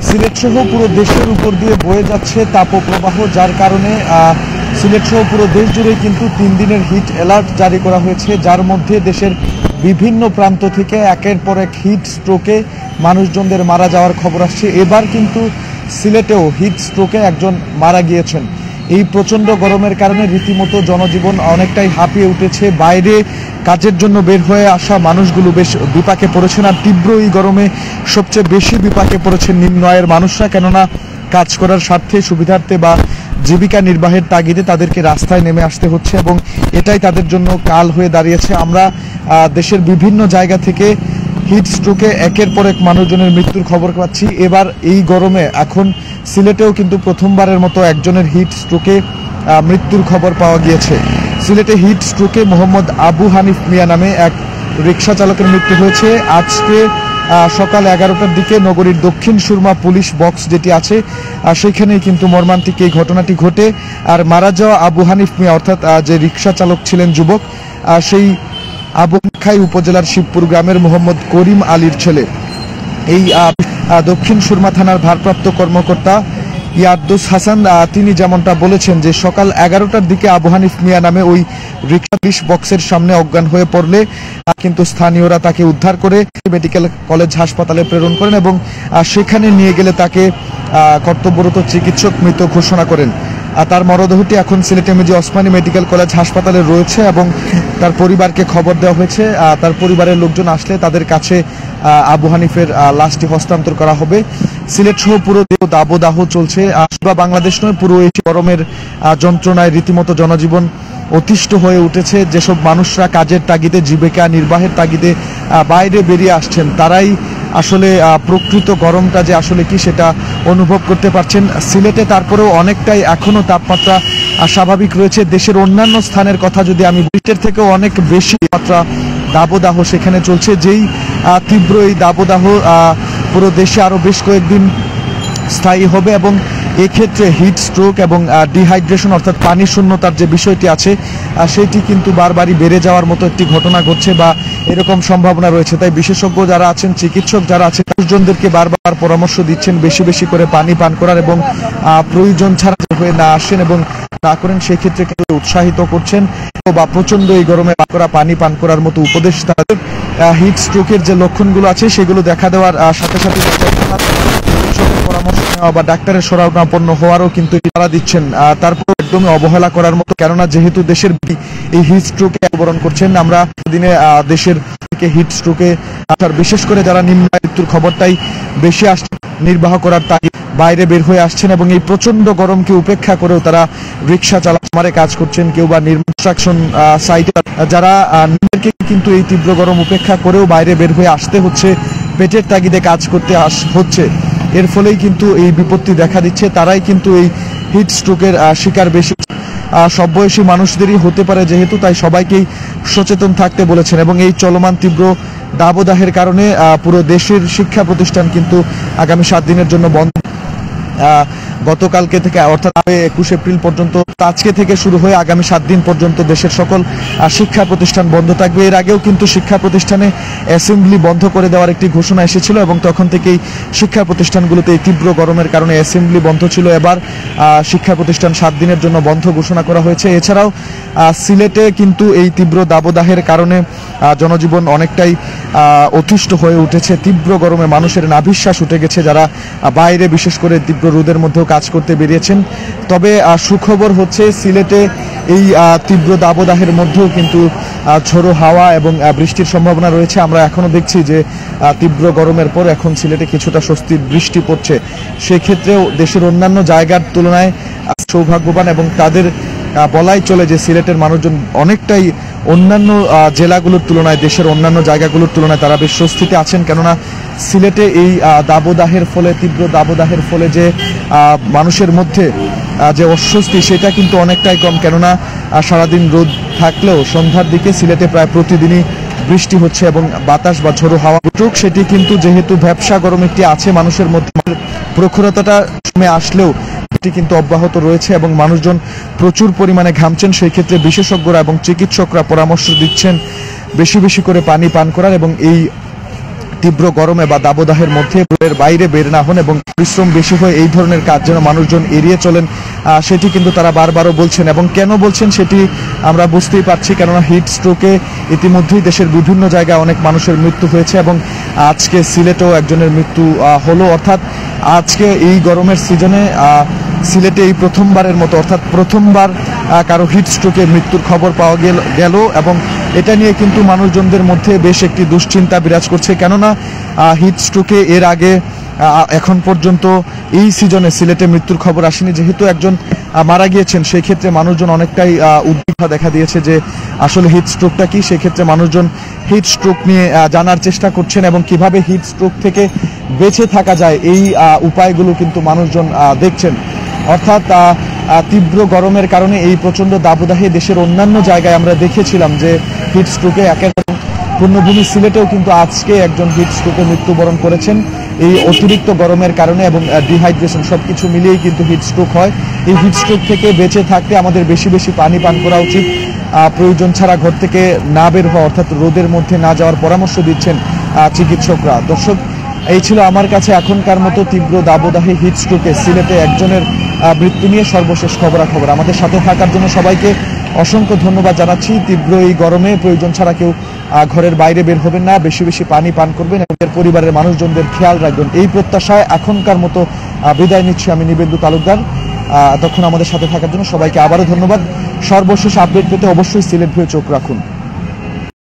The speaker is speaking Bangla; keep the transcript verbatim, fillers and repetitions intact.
সিলেট সহ পুরো দেশের উপর দিয়ে বয়ে যাচ্ছে তাপপ্রবাহ, যার কারণে সিলেট সহ পুরো দেশ জুড়ে কিন্তু তিন দিনের হিট অ্যালার্ট জারি করা হয়েছে, যার মধ্যে দেশের বিভিন্ন প্রান্ত থেকে একের পর এক হিট স্ট্রোকে মানুষজনদের মারা যাওয়ার খবর আসছে। এবার কিন্তু সিলেটেও হিট স্ট্রোকে একজন মারা গিয়েছেন। এই প্রচণ্ড গরমের কারণে রীতিমতো জনজীবন অনেকটাই হাঁপিয়ে উঠেছে। বাইরে কাজের জন্য বের হয়ে আসা মানুষগুলো বেশ বিপাকে পড়েছেন। আর তীব্র এই গরমে সবচেয়ে বেশি বিপাকে পড়েছেন নিম্ন আয়ের মানুষরা, কেননা কাজ করার স্বার্থে সুবিধার্থে বা জীবিকা নির্বাহের তাগিদে তাদেরকে রাস্তায় নেমে আসতে হচ্ছে এবং এটাই তাদের জন্য কাল হয়ে দাঁড়িয়েছে। আমরা দেশের বিভিন্ন জায়গা থেকে হিট স্ট্রোকে একের পর এক মানুষজনের মৃত্যুর খবর পাচ্ছি। এবার এই গরমে এখন সিলেটেও কিন্তু প্রথমবারের মতো একজনের হিট স্ট্রোকে মৃত্যুর খবর পাওয়া গিয়েছে। সিলেটে হিট স্ট্রোকে মোহাম্মদ আবু হানিফ মিয়া নামে এক রিক্সা চালকের মৃত্যু হয়েছে। আজকে সকাল এগারোটার দিকে নগরীর দক্ষিণ সুরমা পুলিশ বক্স যেটি আছে সেখানেই কিন্তু মর্মান্তিক এই ঘটনাটি ঘটে। আর মারা যাওয়া আবু হানিফ মিয়া অর্থাৎ যে রিক্সা চালক ছিলেন যুবক, সেই আবুখাই উপজেলার শিবপুর গ্রামের মোহাম্মদ করিম আলীর ছেলে। এই দক্ষিণ সুরমা থানার ভারপ্রাপ্ত কর্মকর্তা ইয়াদ্দুস হাসান তিনি যেমনটা বলেছেন যে সকাল এগারোটার দিকে আবু হানিফ মিয়া নামে ওই রিক্সা পুলিশ বক্সের সামনে অজ্ঞান হয়ে পড়লে কিন্তু স্থানীয়রা তাকে উদ্ধার করে মেডিকেল কলেজ হাসপাতালে প্রেরণ করেন এবং সেখানে নিয়ে গেলে তাকে কর্তব্যরত চিকিৎসক মৃত ঘোষণা করেন। তার মরদেহটি এখন Sylhet MAG Osmani medical college হাসপাতালে রয়েছে এবং তার পরিবারকে খবর দেওয়া হয়েছে। তার পরিবারের লোকজন আসলে তাদের কাছে আবু হানিফের লাশটি হস্তান্তর করা হবে। সিলেট সহ পুরো দাবদাহ চলছে। বাংলাদেশ নয়, পুরো এই গরমের যন্ত্রণায় রীতিমতো জনজীবন অতিষ্ঠ হয়ে উঠেছে। যেসব মানুষরা কাজের তাগিদে জীবিকা নির্বাহের তাগিদে বাইরে বেরিয়ে আসছেন তারাই আসলে প্রকৃত গরমটা যে আসলে কি সেটা অনুভব করতে পারছেন। সিলেটে তারপরেও অনেকটাই এখনো তাপমাত্রা স্বাভাবিক রয়েছে। দেশের অন্যান্য স্থানের কথা যদি আমি বৃষ্টির থেকেও অনেক বেশি মাত্রা দাবদাহ সেখানে চলছে। যেই তীব্র এই দাবদাহ পুরো দেশে আরো বেশ কয়েকদিন স্থায়ী হবে এবং এক্ষেত্রে হিট স্ট্রোক এবং ডিহাইড্রেশন অর্থাৎ পানি শূন্যতার যে বিষয়টি আছে সেটি কিন্তু বারবারই বেড়ে যাওয়ার মতো একটি ঘটনা ঘটছে বা এরকম সম্ভাবনা রয়েছে। তাই বিশেষজ্ঞ যারা আছেন, চিকিৎসক যারা আছেন, মানুষজনদেরকে বারবার পরামর্শ দিচ্ছেন বেশি বেশি করে পানি পান করার এবং প্রয়োজন ছাড়া হয়ে না আসেন এবং না করেন সেক্ষেত্রে কিন্তু উৎসাহিত করছেন বা প্রচন্ড এই গরমে করা পানি পান করার মতো উপদেশ তাদের। হিট স্ট্রোকের যে লক্ষণগুলো আছে সেগুলো দেখা দেওয়ার সাথে সাথে পরামর্শ নেওয়া বা ডাক্তারের শরণাপন্ন হওয়ারও কিন্তু তারা দিচ্ছেন। তারপর একদমই অবহেলা করার মতো, কেননা যেহেতু দেশের এই হিট স্ট্রোকে বরণ করছেন। আমরা দিনে দেশের থেকে হিট স্ট্রোকে আসার বিশেষ করে যারা নিম্ন মৃত্যুর খবরটাই বেশি আসছে নির্বাহ করার তাগিদ বাইরে বের হয়ে আসছেন এবং এই প্রচন্ড গরমকে উপেক্ষা করেও তারা রিক্সা চালামারে কাজ করছেন, কেউ বা কনস্ট্রাকশন সাইটে যারা নিজেদেরকে কিন্তু এই তীব্র গরম উপেক্ষা করেও বাইরে বের হয়ে আসতে হচ্ছে, পেটের তাগিদে কাজ করতে হচ্ছে। এর ফলেই কিন্তু এই বিপত্তি দেখা দিচ্ছে। তারাই কিন্তু এই হিট স্ট্রোকের শিকার বেশি সব বয়সী মানুষদেরই হতে পারে যেহেতু, তাই সবাইকেই সচেতন থাকতে বলেছেন। এবং এই চলমান তীব্র দাবদাহের কারণে পুরো দেশের শিক্ষা প্রতিষ্ঠান কিন্তু আগামী সাত দিনের জন্য বন্ধ। গতকালকে থেকে অর্থাৎ একুশ এপ্রিল পর্যন্ত, আজকে থেকে শুরু হয়ে আগামী সাত দিন পর্যন্ত দেশের সকল শিক্ষা প্রতিষ্ঠান বন্ধ থাকবে। এর আগেও কিন্তু শিক্ষা প্রতিষ্ঠানে অ্যাসেম্বলি বন্ধ করে দেওয়ার একটি ঘোষণা এসেছিল এবং তখন থেকেই শিক্ষা প্রতিষ্ঠানগুলোতে এই তীব্র গরমের কারণে অ্যাসেম্বলি বন্ধ ছিল। এবার শিক্ষা প্রতিষ্ঠান সাত দিনের জন্য বন্ধ ঘোষণা করা হয়েছে। এছাড়াও সিলেটে কিন্তু এই তীব্র দাবদাহের কারণে জনজীবন অনেকটাই অতিষ্ঠ হয়ে উঠেছে। তীব্র গরমে মানুষের নাভিশ্বাস উঠে গেছে, যারা বাইরে বিশেষ করে তীব্র রোদের মধ্যেও কাজ করতে বেরিয়েছেন। তবে সুখবর হচ্ছে সিলেটে এই তীব্র দাবদাহের মধ্যেও কিন্তু ঝোড়ো হাওয়া এবং বৃষ্টির সম্ভাবনা রয়েছে। আমরা এখনো দেখছি যে তীব্র গরমের পর এখন সিলেটে কিছুটা স্বস্তির বৃষ্টি পড়ছে। সেক্ষেত্রেও দেশের অন্যান্য জায়গার তুলনায় সৌভাগ্যবান এবং তাদের বলাই চলে যে সিলেটের মানুষজন অনেকটাই অন্যান্য জেলাগুলোর তুলনায়, দেশের অন্যান্য জায়গাগুলোর তুলনায় তারা বেশ স্বস্তিতে আছেন। কেননা সিলেটে এই দাবদাহের ফলে, তীব্র দাবদাহের ফলে যে মানুষের মধ্যে যে অস্বস্তি সেটা কিন্তু অনেকটাই কম। কেননা সারাদিন রোদ থাকলেও সন্ধ্যার দিকে সিলেটে প্রায় প্রতিদিনই বৃষ্টি হচ্ছে এবং বাতাস বা ঝোড়ো হাওয়া টুক সেটি কিন্তু যেহেতু ব্যবসা গরম একটি আছে মানুষের মধ্যে, প্রখরতাটা কমে আসলেও এটি কিন্তু অব্যাহত রয়েছে এবং মানুষজন প্রচুর পরিমাণে ঘামছেন। সেই ক্ষেত্রে বিশেষজ্ঞরা এবং চিকিৎসকরা পরামর্শ দিচ্ছেন বেশি বেশি করে পানি পান করার এবং এই তীব্র গরমে বা দাবদাহের মধ্যে ঘরের বাইরে বের না হন এবং পরিশ্রম বেশি হয়ে এই ধরনের কাজ যেন মানুষজন এড়িয়ে চলেন, সেটি কিন্তু তারা বারবারও বলছেন। এবং কেন বলছেন সেটি আমরা বুঝতেই পারছি, কেননা হিট স্ট্রোকে ইতিমধ্যেই দেশের বিভিন্ন জায়গায় অনেক মানুষের মৃত্যু হয়েছে এবং আজকে সিলেটেও একজনের মৃত্যু হলো। অর্থাৎ আজকে এই গরমের সিজনে সিলেটে এই প্রথমবারের মতো অর্থাৎ প্রথমবার কারো হিট স্ট্রোকে মৃত্যুর খবর পাওয়া গেল এবং এটা নিয়ে কিন্তু মানুষজনদের মধ্যে বেশ একটি দুশ্চিন্তা বিরাজ করছে। কেননা হিট স্ট্রোকে এর আগে এখন পর্যন্ত এই সিজনে সিলেটে মৃত্যুর খবর আসেনি। যেহেতু একজন মারা গিয়েছেন সেই ক্ষেত্রে মানুষজন অনেকটাই উদ্বিগ্নতা দেখা দিয়েছে যে আসলে হিট স্ট্রোকটা কি। সেক্ষেত্রে মানুষজন হিট স্ট্রোক নিয়ে জানার চেষ্টা করছেন এবং কিভাবে হিট স্ট্রোক থেকে বেঁচে থাকা যায় এই উপায়গুলো কিন্তু মানুষজন দেখছেন। অর্থাৎ তীব্র গরমের কারণে এই প্রচন্ড দাবদাহে দেশের অন্যান্য জায়গায় আমরা দেখেছিলাম যে হিট স্ট্রোকে একের পূর্ণভূমি সিলেটেও কিন্তু আজকে একজন হিট স্ট্রোকে মৃত্যুবরণ করেছেন এই অতিরিক্ত গরমের কারণে এবং ডিহাইড্রেশন সবকিছু মিলিয়েই কিন্তু হিট স্ট্রোক হয়। এই হিট স্ট্রোক থেকে বেঁচে থাকতে আমাদের বেশি বেশি পানি পান করা উচিত, প্রয়োজন ছাড়া ঘর থেকে না বের হওয়া অর্থাৎ রোদের মধ্যে না যাওয়ার পরামর্শ দিচ্ছেন চিকিৎসকরা। দর্শক, এই ছিল আমার কাছে এখনকার মতো তীব্র দাবদাহে হিট স্ট্রোকে সিলেটে একজনের মৃত্যু নিয়ে সর্বশেষ খবরাখবর। আমাদের সাথে থাকার জন্য সবাইকে অসংখ্য ধন্যবাদ জানাচ্ছি। তীব্র এই গরমে প্রয়োজন ছাড়া কেউ ঘরের বাইরে বের হবেন না, বেশি বেশি পানি পান করবেন এবং পরিবারের মানুষজনদের খেয়াল রাখবেন। এই প্রত্যাশায় এখনকার মতো বিদায় নিচ্ছি আমি নিবেন্দু তালুকদার। তখন আমাদের সাথে থাকার জন্য সবাইকে আবারও ধন্যবাদ। সর্বশেষ আপডেট পেতে অবশ্যই সিলেট ভিউ চোখ রাখুন।